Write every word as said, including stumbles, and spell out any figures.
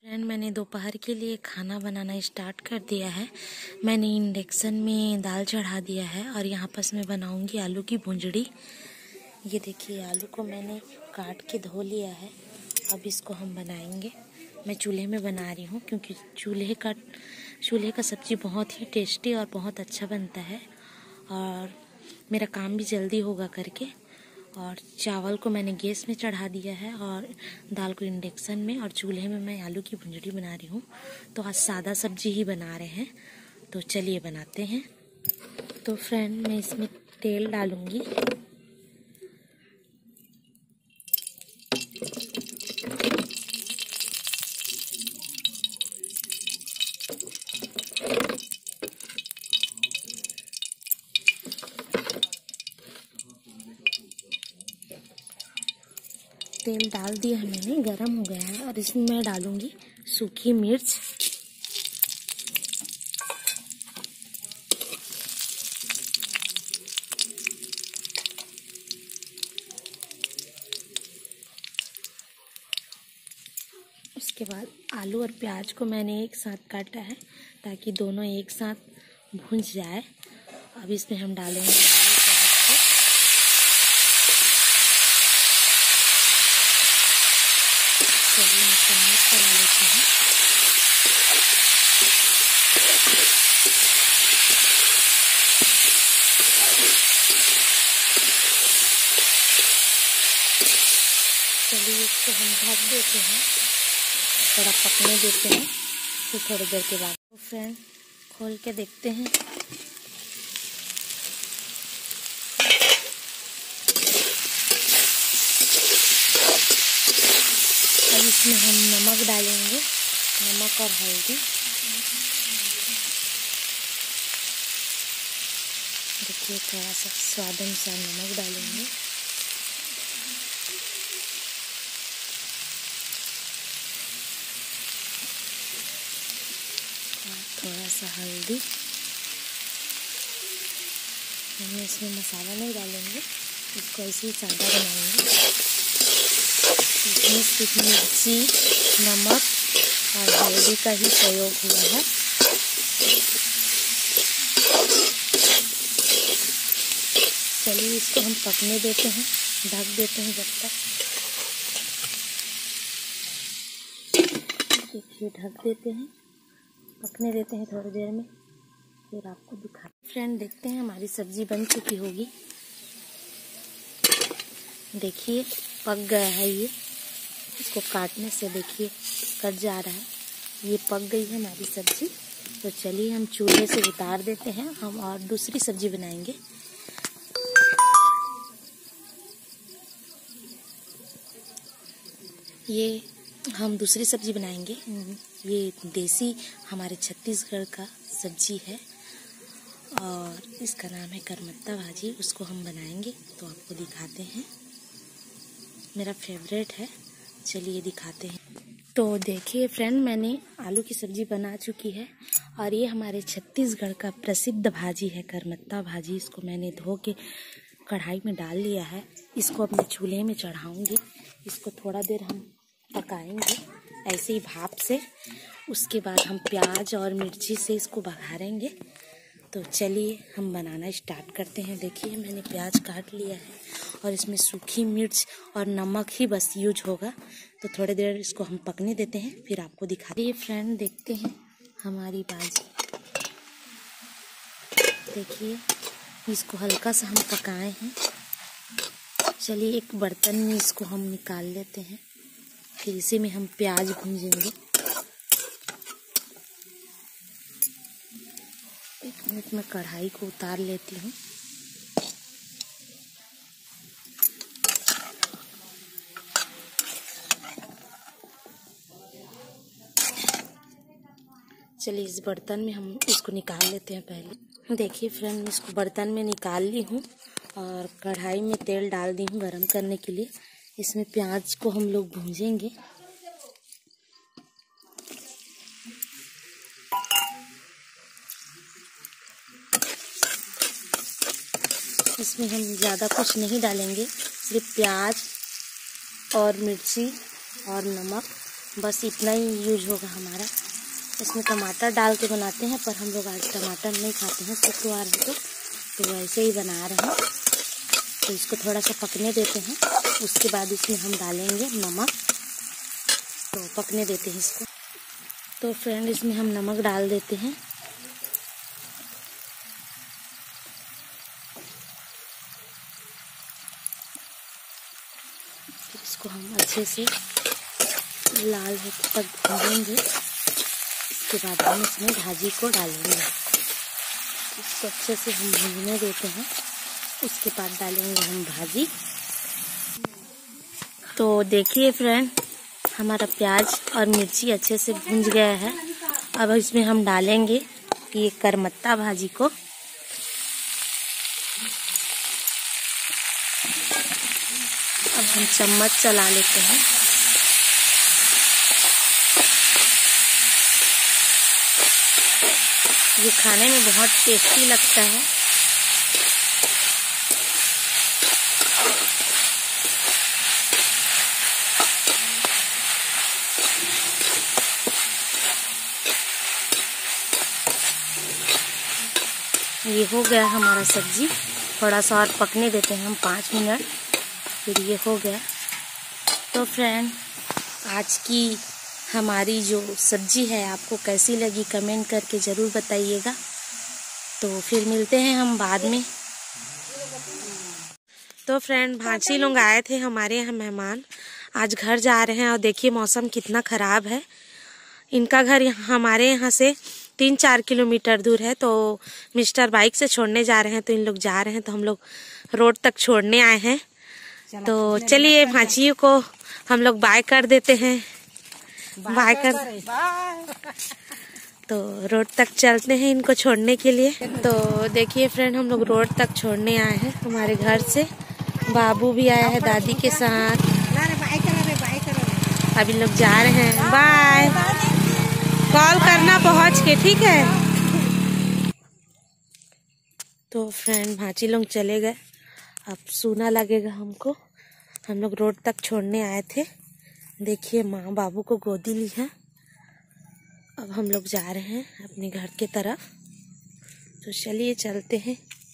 Friend, मैंने दोपहर के लिए खाना बनाना स्टार्ट कर दिया है। मैंने इंडक्शन में दाल चढ़ा दिया है और यहाँ पर मैं बनाऊंगी आलू की भुंजड़ी। ये देखिए, आलू को मैंने काट के धो लिया है। अब इसको हम बनाएंगे। मैं चूल्हे में बना रही हूँ क्योंकि चूल्हे का चूल्हे का सब्ज़ी बहुत ही टेस्टी और बहुत अच्छा बनता है और मेरा काम भी जल्दी होगा करके। और चावल को मैंने गैस में चढ़ा दिया है और दाल को इंडक्शन में, और चूल्हे में मैं आलू की भुंजड़ी बना रही हूँ। तो आज सादा सब्जी ही बना रहे हैं, तो चलिए बनाते हैं। तो फ्रेंड, मैं इसमें तेल डालूंगी। तेल डाल दिया है मैंने, गरम हो गया है और इसमें मैं डालूंगी सूखी मिर्च, उसके बाद आलू और प्याज को मैंने एक साथ काटा है ताकि दोनों एक साथ भून जाए। अब इसमें हम डालेंगे आलू प्याज को। चलिए हम चम्मच चला लेते हैं। चलिए इसको हम ढक देते हैं, थोड़ा पकने देते हैं। फिर थोड़ी देर के बाद तो फ्रेंड खोल के देखते हैं। अब इसमें हम नमक डालेंगे, नमक और हल्दी। देखिए, थोड़ा सा स्वाद अनुसार नमक डालेंगे। थोड़ा सा हल्दी। हम इसमें मसाला नहीं डालेंगे, इसको ऐसे ही सादा बनाएंगे। इसमें सिर्फ मिर्ची, नमक और हल्दी का ही प्रयोग हुआ है। चलिए इसको हम पकने देते हैं, ढक देते हैं जब तक। देखिए, ढक देते हैं, पकने देते हैं थोड़ी देर में, फिर आपको दिखा। फ्रेंड, देखते हैं हमारी सब्जी बन चुकी होगी। देखिए, पक गया है ये। इसको काटने से देखिए कट जा रहा है। ये पक गई है हमारी सब्जी। तो चलिए हम चूल्हे से उतार देते हैं, हम और दूसरी सब्जी बनाएंगे। ये हम दूसरी सब्जी बनाएंगे। ये देसी हमारे छत्तीसगढ़ का सब्जी है और इसका नाम है करमत्ता भाजी। उसको हम बनाएंगे तो आपको दिखाते हैं। मेरा फेवरेट है, चलिए दिखाते हैं। तो देखिए फ्रेंड, मैंने आलू की सब्जी बना चुकी है और ये हमारे छत्तीसगढ़ का प्रसिद्ध भाजी है करमत्ता भाजी। इसको मैंने धो के कढ़ाई में डाल लिया है। इसको अपने चूल्हे में चढ़ाऊंगी। इसको थोड़ा देर हम पकाएंगे ऐसे ही भाप से। उसके बाद हम प्याज और मिर्ची से इसको बघारेंगे। तो चलिए हम बनाना स्टार्ट करते हैं। देखिए, मैंने प्याज काट लिया है और इसमें सूखी मिर्च और नमक ही बस यूज होगा। तो थोड़ी देर इसको हम पकने देते हैं, फिर आपको दिखाते हैं। फ्रेंड, देखते हैं हमारी भाजी। देखिए, इसको हल्का सा हम पकाए हैं। चलिए एक बर्तन में इसको हम निकाल लेते हैं, फिर इसी में हम प्याज भूंजेंगे। एक मिनट में कढ़ाई को उतार लेती हूँ। चलिए इस बर्तन में हम इसको निकाल लेते हैं पहले। देखिए फ्रेंड, इसको बर्तन में निकाल ली हूँ और कढ़ाई में तेल डाल दी हूँ गरम करने के लिए। इसमें प्याज को हम लोग भूंजेंगे। इसमें हम ज़्यादा कुछ नहीं डालेंगे, सिर्फ प्याज और मिर्ची और नमक बस इतना ही यूज होगा हमारा। इसमें टमाटर डाल के बनाते हैं, पर हम लोग आज टमाटर नहीं खाते हैं शुक्रवार है तो तो वैसे ही बना रहे हैं। तो इसको थोड़ा सा पकने देते हैं, उसके बाद इसमें हम डालेंगे नमक। तो पकने देते हैं इसको। तो फ्रेंड इसमें हम नमक डाल देते हैं। फिर इसको हम अच्छे से लाल होने तक भूनेंगे। इसके बाद हम इसमें भाजी को डालेंगे। इसको अच्छे से हम भूनने देते हैं, उसके बाद डालेंगे हम भाजी। तो देखिए फ्रेंड, हमारा प्याज और मिर्ची अच्छे से भून गया है। अब इसमें हम डालेंगे ये करमत्ता भाजी को। अब हम चम्मच चला लेते हैं। ये खाने में बहुत टेस्टी लगता है। ये हो गया हमारा सब्जी। थोड़ा सा और पकने देते हैं हम पाँच मिनट, फिर ये हो गया। तो फ्रेंड, आज की हमारी जो सब्जी है आपको कैसी लगी कमेंट करके ज़रूर बताइएगा। तो फिर मिलते हैं हम बाद में। तो फ्रेंड, भांजी लोग आए थे हमारे यहाँ मेहमान, आज घर जा रहे हैं। और देखिए मौसम कितना ख़राब है। इनका घर हमारे यहाँ से तीन चार किलोमीटर दूर है। तो मिस्टर बाइक से छोड़ने जा रहे हैं, तो इन लोग जा रहे हैं, तो हम लोग रोड तक छोड़ने आए हैं। तो चलिए भांजियों को हम लोग बाय कर देते हैं। बाय कर तो रोड तक चलते हैं इनको छोड़ने के लिए। तो देखिए फ्रेंड, हम लोग रोड तक छोड़ने आए हैं हमारे घर से। बाबू भी आया है दादी के साथ। अभी लोग जा रहे हैं। बाय। कॉल करना पहुंच के, ठीक है। तो फ्रेंड, भांजी लोग चले गए। अब सूना लगेगा हमको। हम लोग रोड तक छोड़ने आए थे। देखिए माँ बाबू को गोदी ली है। अब हम लोग जा रहे हैं अपने घर के तरफ। तो चलिए चलते हैं।